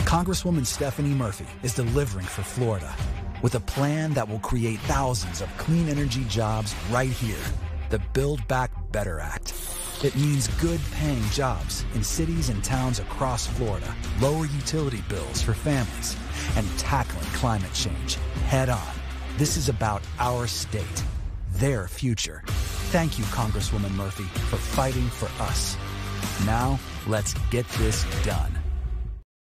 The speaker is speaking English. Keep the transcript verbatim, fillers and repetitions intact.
Congresswoman Stephanie Murphy is delivering for Florida with a plan that will create thousands of clean energy jobs right here. The Build Back Better Act. It means good-paying jobs in cities and towns across Florida, lower utility bills for families, and tackling climate change head-on. This is about our state, their future. Thank you, Congresswoman Murphy, for fighting for us. Now, let's get this done.